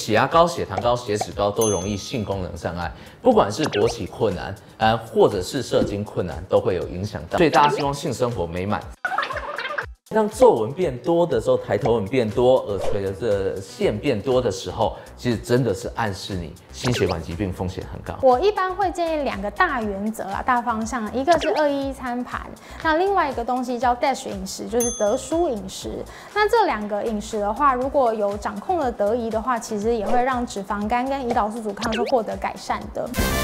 血压高、血糖高、血脂高都容易性功能障碍，不管是勃起困难，或者是射精困难，都会有影响到。所以大家希望性生活美满。当皱纹变多的时候，抬头纹变多，耳垂的这线变多的时候，其实真的是暗示你心血管疾病风险很高。 我一般会建议2个大原则啦，大方向，一个是211餐盘，那另外一个东西叫 DASH 饮食，就是得舒饮食。那这2个饮食的话，如果有掌控的得宜的话，其实也会让脂肪肝跟胰岛素阻抗是获得改善的。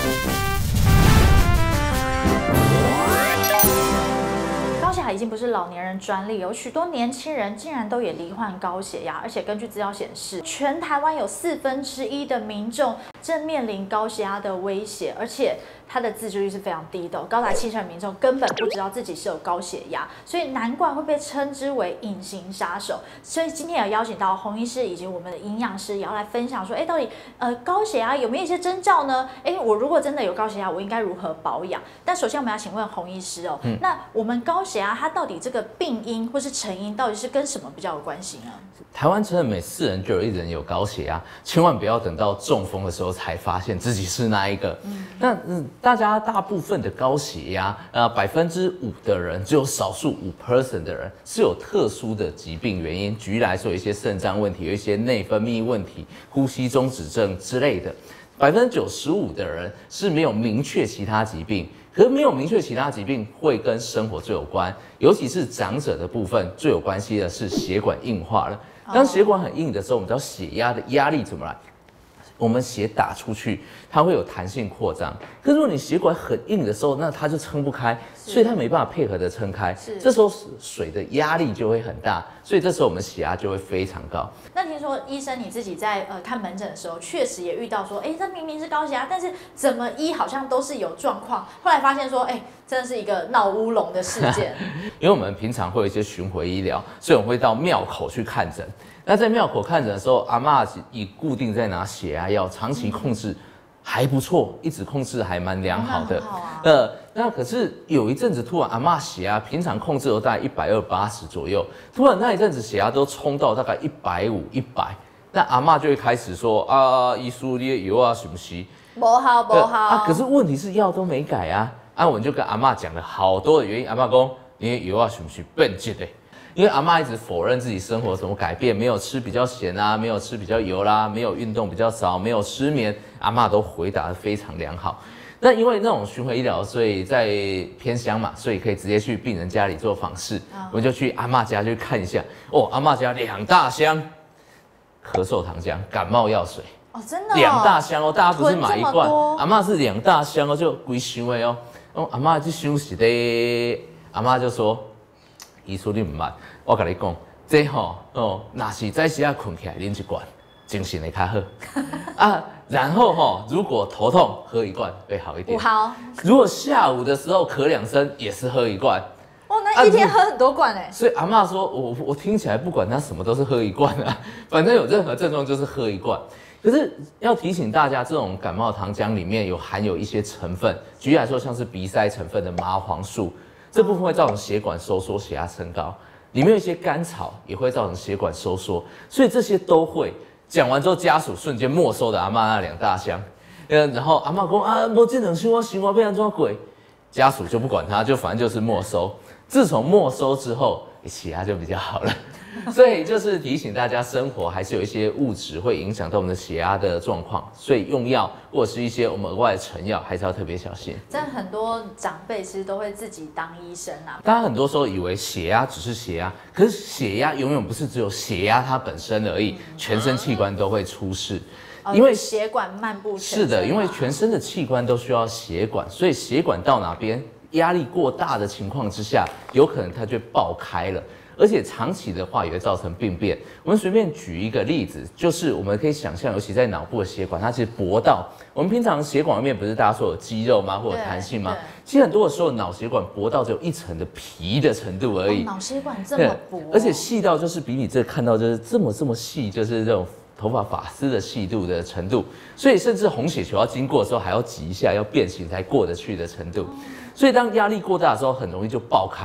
高血压已经不是老年人专利，有许多年轻人竟然都也罹患高血压，而且根据资料显示，全台湾有1/4的民众正面临高血压的威胁，而且它的自知率是非常低的，高达70%的民众根本不知道自己是有高血压，所以难怪会被称之为隐形杀手。所以今天也邀请到洪医师以及我们的营养师，也要来分享说，到底高血压有没有一些征兆呢？我如果真的有高血压，我应该如何保养？但首先我们要请问洪医师哦，那我们高血压它到底这个病因或是成因到底是跟什么比较有关系呢？ 台湾真的每4人就有1人有高血压，千万不要等到中风的时候才发现自己是那一个。大部分的高血压，5%的人，只有少数5% 的人是有特殊的疾病原因。举例来说，有一些肾脏问题，有一些内分泌问题、呼吸中止症之类的。95%的人是没有明确其他疾病。可是没有明确其他疾病会跟生活最有关，尤其是长者的部分，最有关系的是血管硬化了。当血管很硬的时候，我们知道血压的压力怎么来？我们血打出去，它会有弹性扩张。可是如果你血管很硬的时候，那它就撑不开，所以它没办法配合的撑开。这时候水的压力就会很大，所以这时候我们血压就会非常高。 那听说医生你自己在看门诊的时候，确实也遇到说，这明明是高血压，但是怎么医好像都是有状况。后来发现说，真的是一个闹乌龙的事件。 因为我们平常会有一些巡回医疗，所以我们会到庙口去看诊。那在庙口看诊的时候，阿嬷以固定在拿血压药，长期控制还不错，一直控制还蛮良好的。那可是有一阵子突然阿嬷血压平常控制都大概120/80左右，突然那一阵子血压都冲到大概150、100，那阿嬷就会开始说医师你的药是不是不好可是问题是药都没改啊。我们就跟阿嬷讲了好多的原因，阿嬷说你的药是不是变质的？因为阿嬷一直否认自己生活有什么改变，没有吃比较咸啊，没有吃比较油啦，没有运动比较少，没有失眠，阿嬷都回答得非常良好。那因为那种巡回医疗，所以在偏乡嘛，所以可以直接去病人家里做访视，我们就去阿嬷家去看一下。阿嬷家2大箱咳嗽糖浆、感冒药水。 真的 2大箱大家不是买1罐，阿嬷是2大箱就规箱的阿嬷这箱是咧，阿嬷就说。医师你唔捌，我跟你讲，这若是在时啊困起来啉1罐，精神会较好然后如果头痛喝1罐会好一点。 好。如果下午的时候咳2声，也是喝1罐。 那一天喝很多罐所以阿嬷说，我听起来不管他什么都是喝1罐反正有任何症状就是喝1罐。可是要提醒大家，这种感冒糖浆里面含有一些成分，举例来说，像是鼻塞成分的麻黄素。这部分会造成血管收缩、血压升高，里面有一些甘草也会造成血管收缩，所以这些都会。讲完之后，家属瞬间没收的阿嬷那2大箱，然后阿嬷说没这2箱我行我被人抓鬼，家属就不管他，就反正就是没收。自从没收之后，血压就比较好了。所以就是提醒大家，生活还是有一些物质会影响到我们的血压的状况，所以用药或者是一些我们额外的成药，还是要特别小心。 真的很多长辈其实都会自己当医生大家很多时候以为血压只是血压，可是血压永远不是只有血压它本身而已，全身器官都会出事。 因为血管漫步全身。 是的，因为全身的器官都需要血管，所以血管到哪边压力过大的情况之下，有可能它就爆开了。而且长期的话也会造成病变。我们随便举一个例子，就是我们可以想象，尤其在脑部的血管，它其实薄到我们平常血管外面不是大家说有肌肉吗，或有弹性吗？其实很多的时候脑血管薄到只有1层的皮的程度而已。 脑血管这么薄， 而且细到就是比你这看到就是这么细，就是这种头发发丝的细度的程度。所以甚至红血球要经过的时候还要挤一下，要变形才过得去的程度。所以当压力过大的时候，很容易就爆开了。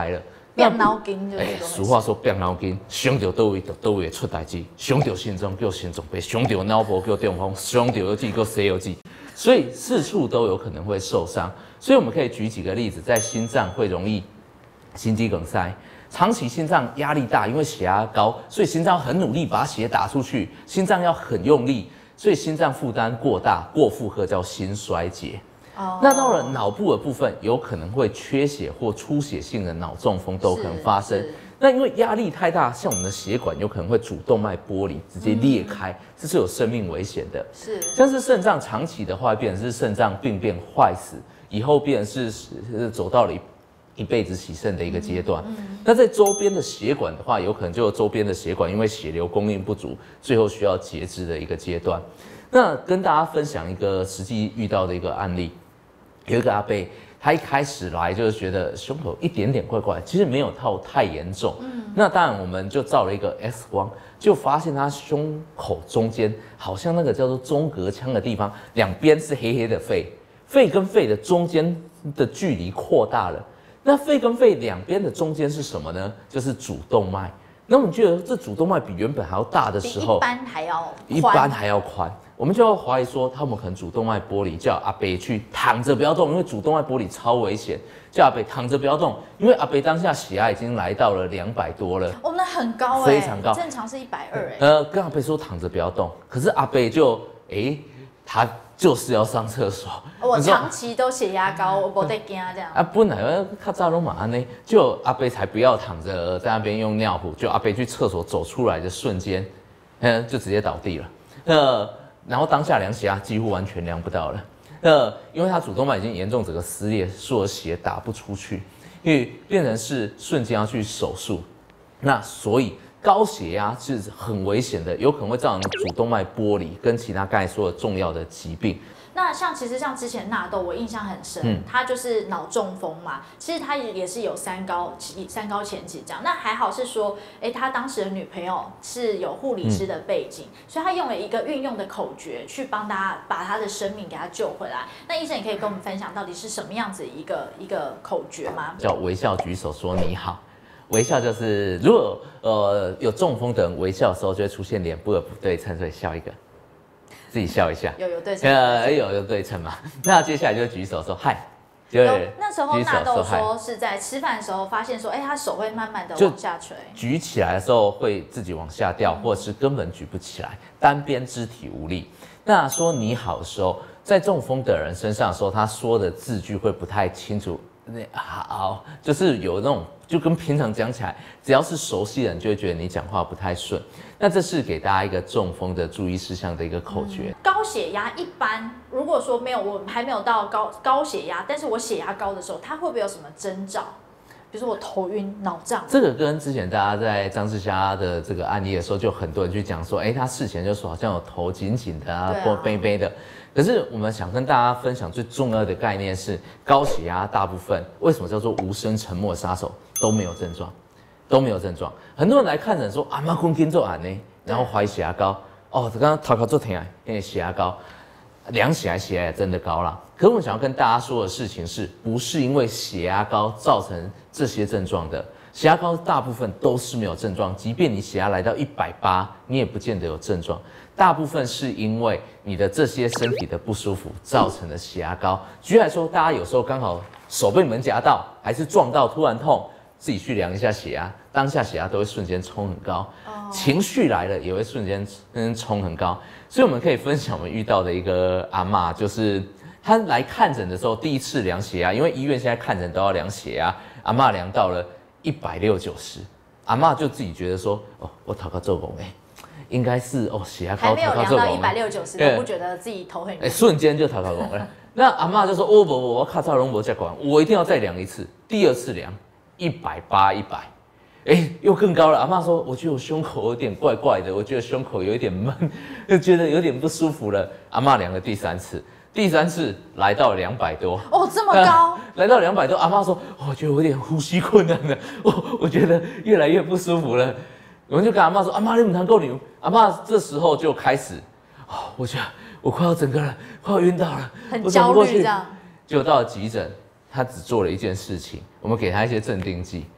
变脑筋就是俗话说变脑筋，想到倒位就倒位出代志，想到心脏叫心脏病，想到脑部叫中风，想到药剂叫西药剂，所以四处都有可能会受伤。所以我们可以举几个例子，在心脏会容易心肌梗塞。长期心脏压力大，因为血压高，所以心脏很努力把血打出去，心脏要很用力，所以心脏负担过大、过负荷叫心衰竭。那到了脑部的部分，有可能会缺血或出血性的脑中风都可能发生。那因为压力太大，像我们的血管有可能会主动脉剥离，直接裂开，这是有生命危险的。 是， 像是肾脏长期的话，变成是肾脏病变坏死，以后变成是走到了一辈子洗肾的一个阶段。那在周边的血管的话，有可能就有周边的血管因为血流供应不足，最后需要截肢的一个阶段。那跟大家分享一个实际遇到的一个案例，有一个阿伯，他一开始来就是觉得胸口一点点怪怪，其实没有到太严重。那当然我们就照了一个 X 光，就发现他胸口中间好像那个叫做中隔腔的地方，两边是黑黑的肺，肺跟肺的中间的距离扩大了。那肺跟肺两边的中间是什么呢？就是主动脉。那我们觉得这主动脉比原本还要大的时候，一般还要宽，我们就要怀疑说他们可能主动脉剥离，叫阿伯去躺着不要动，因为主动脉剥离超危险，叫阿伯躺着不要动，因为阿伯当下血压已经来到了200多了， 那很高非常高， 正常是120 跟阿伯说躺着不要动，可是阿伯就他就是要上厕所。 我长期都血压高，我不得惊这样。 本来较早拢嘛安尼，就阿伯才不要躺着在那边用尿布，就阿伯去厕所走出来的瞬间，就直接倒地了。然后当下量血压几乎完全量不到了。因为他主动脉已经严重整个撕裂，所有血打不出去，因为变成是瞬间要去手术。那所以高血压是很危险的，有可能会造成主动脉剥离，跟其他刚才说的重要的疾病。 那其实像之前纳豆，我印象很深，他就是脑中风嘛，其实他也是有三高前期这样。那还好是说，他当时的女朋友是有护理师的背景，所以他用了一个运用的口诀去帮他把他的生命给他救回来。那医生也可以跟我们分享到底是什么样子一个口诀吗？ 叫微笑举手说你好。微笑就是如果有中风的人微笑的时候，就会出现脸部的不对称，所以笑一个，自己笑一下， 有对称， 有对称嘛。那接下来就举手说嗨， 那时候纳豆说是在吃饭的时候发现说，他手会慢慢的往下垂， 举起来的时候会自己往下掉，或者是根本举不起来，单边肢体无力。那说你好的时候，在中风的人身上的时候，他说的字句会不太清楚。好，就是有那种，就跟平常讲起来，只要是熟悉人，就会觉得你讲话不太顺。那这是给大家一个中风的注意事项的一个口诀。 高血压一般，如果说我还没有到高血压，但是我血压高的时候，它会不会有什么征兆？比如说我头晕、脑胀。 这个跟之前大家在张志佳的这个案例的时候，就很多人去讲说，他事前就说好像有头紧紧的啊，或背背的。可是我们想跟大家分享最重要的概念是，高血压大部分为什么叫做无声沉默杀手都没有症状，很多人来看诊说阿妈困紧做案呢，然后怀疑血压高，刚刚头壳做疼啊，因为血压高，量起来血压也真的高了。可是我们想要跟大家说的事情是，不是因为血压高造成这些症状的？血压高大部分都是没有症状，即便你血压来到180，你也不见得有症状。大部分是因为你的这些身体的不舒服造成的血压高。举例来说，大家有时候刚好手被门夹到，还是撞到突然痛，自己去量一下血压，当下血压都会瞬间冲很高，情绪来了也会瞬间冲很高。所以我们可以分享我们遇到的一个阿嬷，就是她来看诊的时候，第一次量血压，因为医院现在看诊都要量血压，阿嬷量到了160/90，阿嬷就自己觉得说，我头壳做功应该是血压高， 还没有量到160/90，都不觉得自己头很晕， 瞬间就头壳功了。那阿嬷就说，我卡早拢无再管，我一定要再量一次。第二次量180/100，又更高了。阿嬷说，我觉得我胸口有点怪怪的，我觉得胸口有一点闷，就觉得有点不舒服了。阿嬷量了第三次来到200多， 这么高， 来到200多，阿嬷说，我觉得我有点呼吸困难了，我觉得越来越不舒服了。我们就跟阿嬷说，阿嬷你不能够牛。阿嬷这时候就开始，我觉得我快要整个人快要晕倒了， 很焦虑这样。 就到了急诊，他只做了一件事情，我们给他一些镇定剂，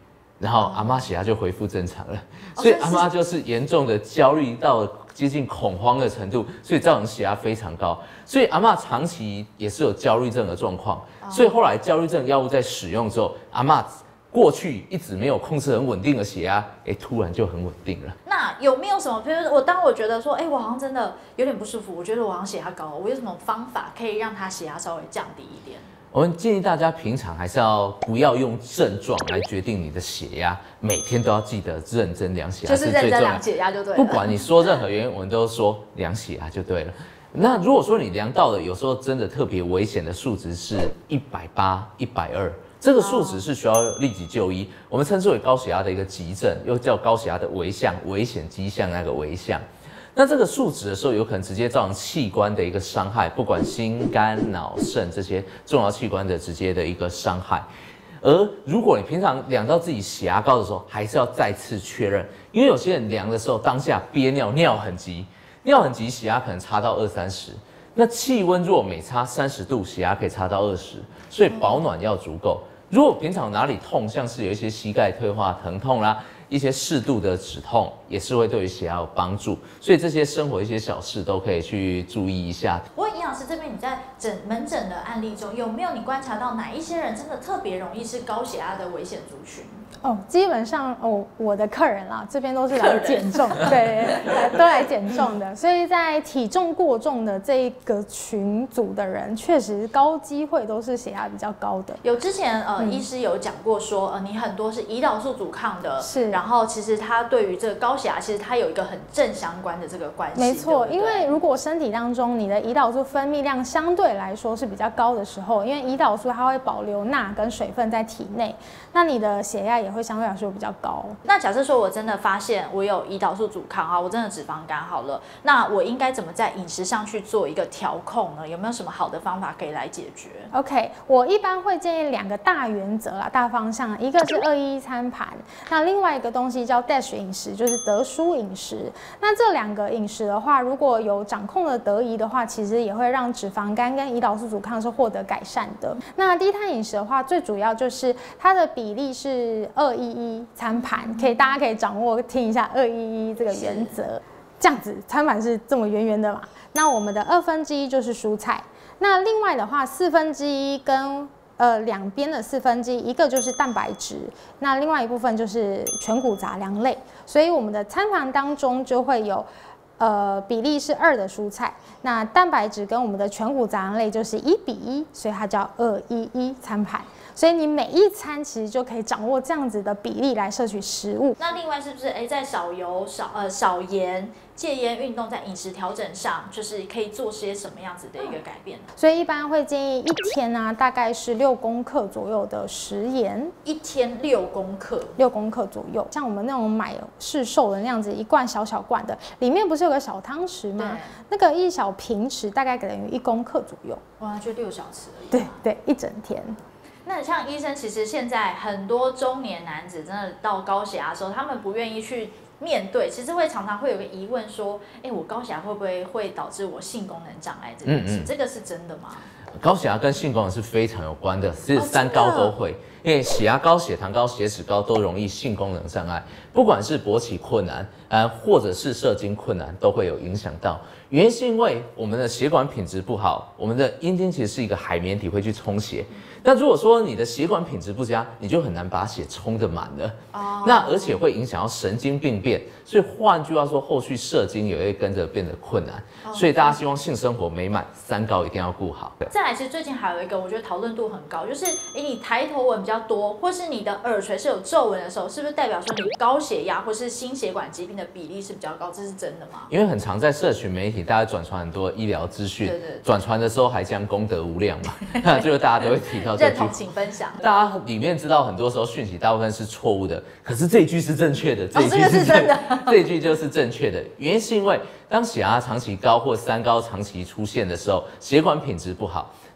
然后阿嬷血压就恢复正常了。所以阿嬷就是严重的焦虑到接近恐慌的程度，所以造成血压非常高。所以阿嬷长期也是有焦虑症的状况，所以后来焦虑症药物在使用之后，阿嬷过去一直没有控制很稳定的血压，突然就很稳定了。 那有没有什么，比如当我觉得说，我好像真的有点不舒服，我觉得我好像血压高了，我有什么方法可以让他血压稍微降低一点？ 我们建议大家平常还是要不要用症状来决定你的血压，每天都要记得认真量血压， 就是认真量血压就对了。 不管你说任何原因，我们都说量血压就对了。那如果说你量到了，有时候真的特别危险的数值是180、120。这个数值是需要立即就医，我们称之为高血压的一个急症，又叫高血压的危象，危险迹象那个危象。那这个数值的时候，有可能直接造成器官的一个伤害，不管心、肝、脑、肾这些重要器官的直接的一个伤害。而如果你平常量到自己血压高的时候，还是要再次确认，因为有些人量的时候当下憋尿，尿很急，血压可能差到20-30。那气温如果每差30度，血压可以差到20，所以保暖要足够。如果平常哪里痛，像是有一些膝盖退化疼痛啦，一些适度的止痛，也是会对于血压有帮助。所以这些生活一些小事都可以去注意一下。 不过营养师这边，你在门诊的案例中，有没有你观察到哪一些人真的特别容易是高血压的危险族群？ 基本上我的客人啦，这边都是来减重，对，都来减重的，所以在体重过重的这一个群组的人，确实高机会都是血压比较高的。 有之前医师有讲过说，你很多是胰岛素阻抗的， 是， 然后其实它对于这个高血压，其实它有一个很正相关的这个关系。 没错， 对对， 因为如果身体当中你的胰岛素分泌量相对来说是比较高的时候，因为胰岛素它会保留钠跟水分在体内，那你的血压也会相对来说比较高。 那假设说我真的发现我有胰岛素阻抗啊，我真的脂肪肝好了，那我应该怎么在饮食上去做一个调控呢？有没有什么好的方法可以来解决 ？OK， 我一般会建议2个大原则啦，大方向，一个是211餐盘，那另外一个东西叫 DASH 饮食，就是得舒饮食。那这2个饮食的话，如果有掌控的得宜的话，其实也会让脂肪肝跟胰岛素阻抗是获得改善的。那低碳饮食的话，最主要就是它的比例是211餐盘，大家可以掌握听一下211这个原则。这样子餐盘是这么圆圆的嘛？那我们的1/2就是蔬菜，那另外的话1/4跟两边的1/4，一个就是蛋白质，那另外一部分就是全谷杂粮类，所以我们的餐盘当中就会有比例是2的蔬菜，那蛋白质跟我们的全谷杂粮类就是1:1，所以它叫211餐盘。所以你每一餐其实就可以掌握这样子的比例来摄取食物。 那另外是不是在少油、少盐、戒烟、运动，在饮食调整上，就是可以做些什么样子的一个改变呢？ 所以一般会建议一天啊，大概是6公克左右的食盐， 一天6公克 ，6公克左右。像我们那种买市售的那样子，一罐小小罐的，里面不是有个小汤匙吗？那个1小平匙大概等于1公克左右。 哇，就6小时而已。 对对，一整天。 那像医生，其实现在很多中年男子真的到高血压的时候，他们不愿意去面对，其实常常会有个疑问说，我高血压会不会导致我性功能障碍这件事？这个是真的吗？ 高血压跟性功能是非常有关的，是3高都会。因为血压高、血糖高、血脂高都容易性功能障碍，不管是勃起困难，或者是射精困难，都会有影响到。原因是因为我们的血管品质不好，我们的阴茎其实是一个海绵体，会去充血。那如果说你的血管品质不佳，你就很难把血充得满了。那而且会影响到神经病变，所以换句话说，后续射精也会跟着变得困难。所以大家希望性生活美满，3高一定要顾好。 再来，其实最近还有一个我觉得讨论度很高，就是你抬头纹比较多，或是你的耳垂是有皱纹的时候，是不是代表说你高血压或是心血管疾病的比例是比较高？这是真的吗？因为很常在社群媒体，大家转传很多医疗资讯，转传的时候还将功德无量嘛，就是大家都会提到这句。 认同，请分享。 大家里面知道很多时候讯息大部分是错误的，可是这一句是正确的，这一句是真的， 这一句就是正确的。原因是因为当血压长期高或3高长期出现的时候，血管品质不好。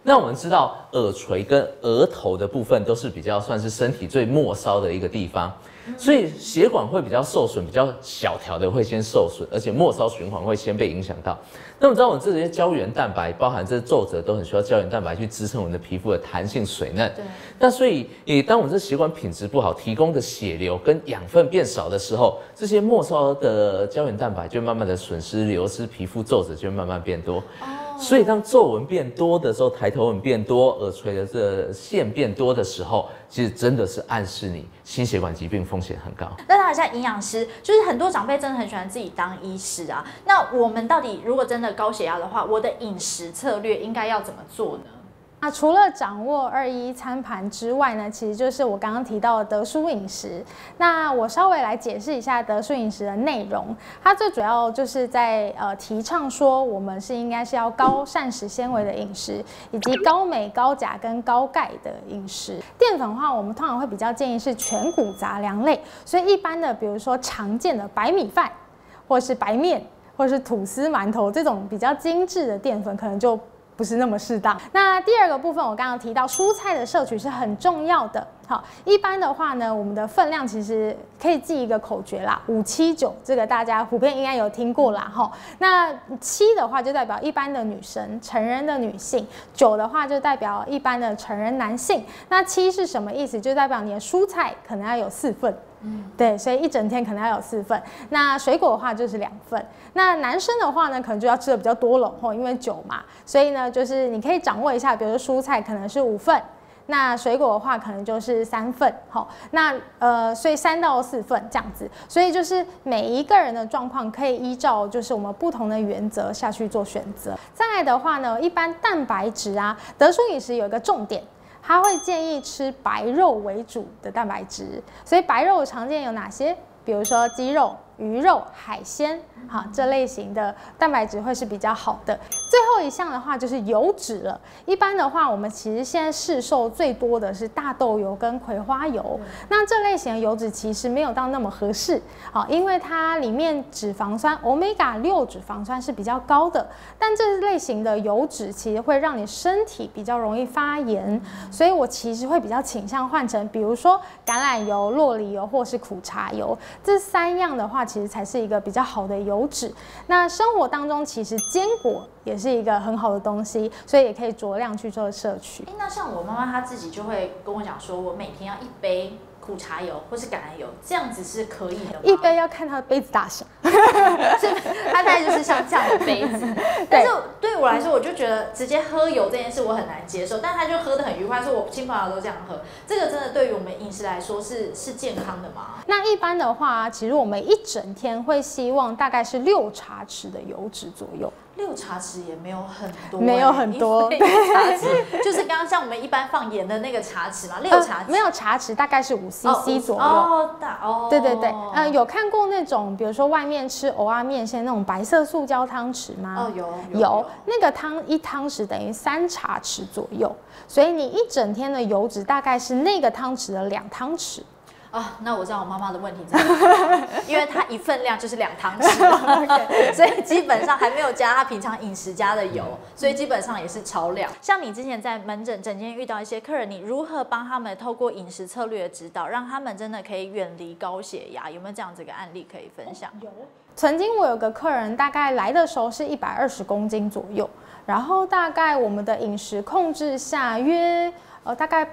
那我们知道耳垂跟额头的部分都是比较算是身体最末梢的一个地方，所以血管会比较受损，比较小条的会先受损，而且末梢循环会先被影响到。那我们知道，我们这些胶原蛋白，包含这皱褶，都很需要胶原蛋白去支撑我们的皮肤的弹性水嫩。 对。 那所以，当我们这血管品质不好，提供的血流跟养分变少的时候，这些末梢的胶原蛋白就慢慢的损失、流失，皮肤皱褶就慢慢变多。所以当皱纹变多的时候，抬头纹变多，耳垂的这线变多的时候，其实真的是暗示你心血管疾病风险很高。 那他像营养师，就是很多长辈真的很喜欢自己当医师啊。那我们到底如果真的高血压的话，我的饮食策略应该要怎么做呢？ 那除了掌握2:1餐盘之外呢，其实就是我刚刚提到的德叔饮食。那我稍微来解释一下德叔饮食的内容。它最主要就是在提倡说，我们应该是要高膳食纤维的饮食，以及高镁、高钾跟高钙的饮食。淀粉的话，我们通常会比较建议是全谷杂粮类，所以一般的，比如说常见的白米饭，或是白面，或是吐司、馒头这种比较精致的淀粉，可能就不是那么适当。那第二个部分，我刚刚提到蔬菜的摄取是很重要的。好，一般的话呢，我们的分量其实可以记一个口诀啦，579，这个大家普遍应该有听过啦。哈，那7的话就代表一般的女生，成人的女性；9的话就代表一般的成人男性。那7是什么意思？就代表你的蔬菜可能要有4份。对，所以一整天可能要有4份。那水果的话就是2份。那男生的话呢，可能就要吃的比较多了因为9嘛，所以呢，就是你可以掌握一下，比如说蔬菜可能是5份，那水果的话可能就是3份。好，那所以3到4份这样子。所以就是每一个人的状况可以依照就是我们不同的原则下去做选择。再来的话呢，一般蛋白质啊，德叔饮食有一个重点。他会建议吃白肉为主的蛋白质，所以白肉常见有哪些？比如说鸡肉、鱼肉、海鲜，好，这类型的蛋白质会是比较好的。最后一项的话就是油脂了。一般的话，我们其实现在市售最多的是大豆油跟葵花油。那这类型的油脂其实没有到那么合适，好，因为它里面脂肪酸 Omega-6脂肪酸是比较高的，但这类型的油脂其实会让你身体比较容易发炎，所以我其实会比较倾向换成，比如说橄榄油、酪梨油或是苦茶油，这3样的话，其实才是一个比较好的油脂。那生活当中其实坚果也是一个很好的东西，所以也可以酌量去做摄取。 那像我妈妈她自己就会跟我讲说，我每天要1杯苦茶油或是橄榄油，这样子是可以的吗 ？1杯要看它的杯子大小， 是它大概就是像这样的杯子。但是对我来说，我就觉得直接喝油这件事我很难接受，但他就喝得很愉快，说我亲朋好友都这样喝，这个真的对于我们饮食来说是健康的吗？ 那一般的话，其实我们一整天会希望大概是6茶匙的油脂左右。 6茶匙也没有很多， 没有很多， 对，茶匙就是刚刚像我们一般放盐的那个茶匙嘛，6茶匙没有茶匙，大概是5 cc 左右。对对对，有看过那种，比如说外面吃蚵仔面线那种白色塑胶汤匙吗？有，那个1汤匙等于3茶匙左右，所以你一整天的油脂大概是那个汤匙的2汤匙。 那我知道我妈妈的问题在哪，因为她1份量就是2汤匙，所以基本上还没有加她平常饮食加的油，所以基本上也是超量。像你之前在门诊诊间遇到一些客人，你如何帮他们透过饮食策略的指导，让他们真的可以远离高血压？有没有这样子一个案例可以分享？ 有，曾经我有个客人，大概来的时候是120公斤左右，然后大概我们的饮食控制下约。大概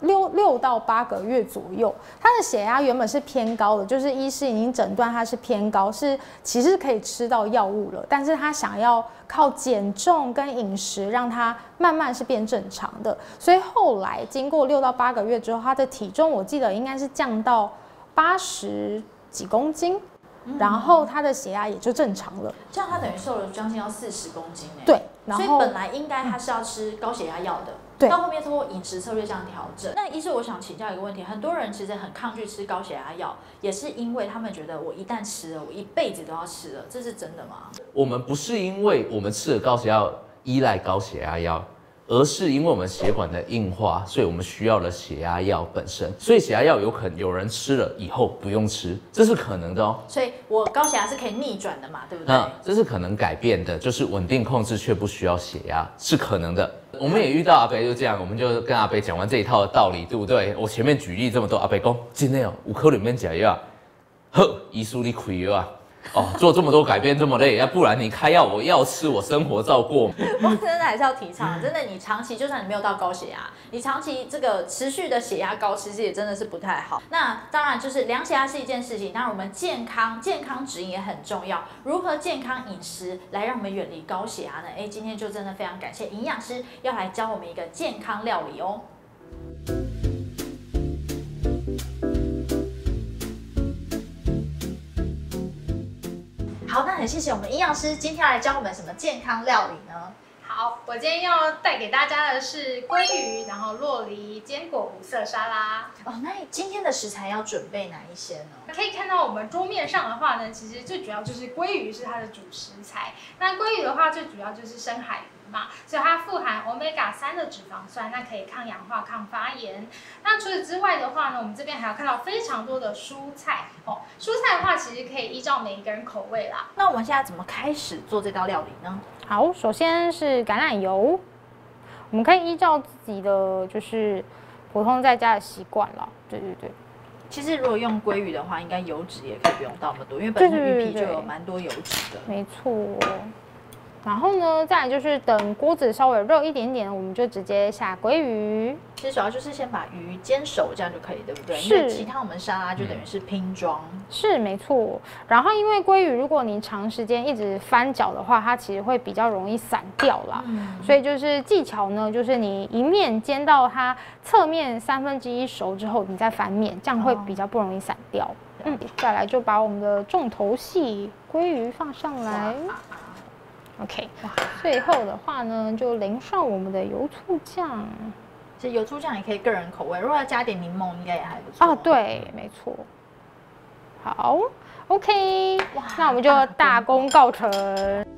6到8个月左右，他的血压原本是偏高的，就是医师已经诊断他是偏高，其实可以吃到药物了，但是他想要靠减重跟饮食让他慢慢是变正常的，所以后来经过6到8个月之后，他的体重我记得应该是降到80几公斤。然后他的血压也就正常了， 这样他等于瘦了将近要40公斤对，然后所以本来应该他是要吃高血压药的， 对， 到后面通过饮食策略这样调整。那医师，我想请教一个问题，很多人其实很抗拒吃高血压药，也是因为他们觉得我一旦吃了，我一辈子都要吃了，这是真的吗？我们不是因为我们吃了高血压药依赖高血压药。而是因为我们血管的硬化，所以我们需要了血压药本身。所以血压药有可能有人吃了以后不用吃，这是可能的哦。 所以我高血压是可以逆转的嘛，对不对？ 这是可能改变的，就是稳定控制却不需要血压，是可能的。 我们也遇到阿伯就这样，我们就跟阿伯讲完这一套的道理，对不对？我前面举例这么多，阿伯讲真的哦，有可能免吃药，呵，医书你开药啊。哦，做这么多改变这么累，要不然你开药我要吃，我生活照过。 我真的还是要提倡，真的你长期就算你没有到高血压，你长期这个持续的血压高，其实也真的是不太好。那当然就是量血压是一件事情，当然我们健康指引也很重要。如何健康饮食来让我们远离高血压呢？今天就真的非常感谢营养师要来教我们一个健康料理哦。好，那很谢谢我们营养师今天来教我们什么健康料理呢？ 好，我今天要带给大家的是鲑鱼，然后酪梨坚果五色沙拉。 哦，那今天的食材要准备哪一些呢？ 可以看到我们桌面上的话呢，其实最主要就是鲑鱼是它的主食材。那鲑鱼的话，最主要就是深海鱼嘛，所以它富含 Omega-3的脂肪酸，那可以抗氧化、抗发炎。那除此之外的话呢，我们这边还有看到非常多的蔬菜哦。蔬菜的话，其实可以依照每一个人口味啦。 那我们现在怎么开始做这道料理呢？ 好，首先是橄榄油，我们可以依照自己的就是普通在家的习惯了。对对对。 其实如果用鲑鱼的话，应该油脂也可以不用到那么多，因为本身鱼皮就有蛮多油脂的。 没错。然后呢，再来就是等锅子稍微热一点点，我们就直接下鲑鱼。 其实主要就是先把鱼煎熟，这样就可以，对不对？ 是。 因为其他我们沙拉就等于是拼装。 是没错。然后因为鲑鱼，如果你长时间一直翻搅的话，它其实会比较容易散掉啦。所以就是技巧呢，就是你一面煎到它侧面1/3熟之后，你再翻面，这样会比较不容易散掉。再来就把我们的重头戏鲑鱼放上来。OK， 最后的话呢，就淋上我们的油醋酱。 其实油醋酱也可以个人口味，如果要加点柠檬，应该也还不错。 啊，对，没错。好 ，OK， 那我们就大功告成。